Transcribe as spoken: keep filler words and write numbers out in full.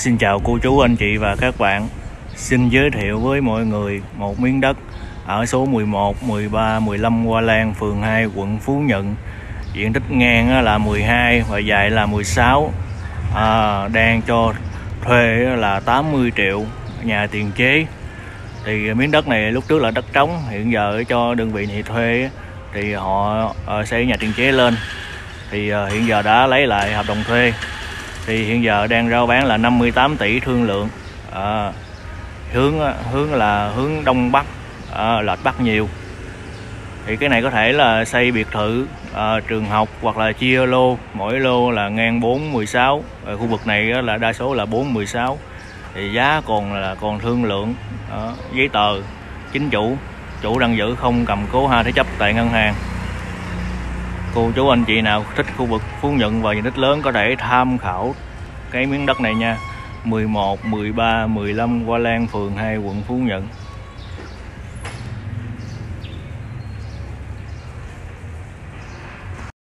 Xin chào cô chú anh chị và các bạn. Xin giới thiệu với mọi người một miếng đất ở số mười một, mười ba, mười lăm Hoa Lan, phường hai, quận Phú Nhuận. Diện tích ngang là mười hai và dài là mười sáu. À, đang cho thuê là tám mươi triệu, nhà tiền chế. Thì miếng đất này lúc trước là đất trống, hiện giờ cho đơn vị này thuê thì họ xây nhà tiền chế lên. Thì hiện giờ đã lấy lại hợp đồng thuê. Thì hiện giờ đang rao bán là năm mươi tám tỷ thương lượng. À, hướng hướng là hướng đông bắc, à, lệch bắc nhiều. Thì cái này có thể là xây biệt thự, à, trường học hoặc là chia lô, mỗi lô là ngang bốn mười sáu. Ở khu vực này là đa số là bốn mười sáu. Thì giá còn là còn thương lượng. Đó, giấy tờ chính chủ, chủ đang giữ, không cầm cố ha thế chấp tại ngân hàng. Cô chú anh chị nào thích khu vực Phú Nhuận và diện tích lớn có thể tham khảo cái miếng đất này nha. Mười một, mười ba, mười lăm Hoa Lan, phường hai, quận Phú Nhuận.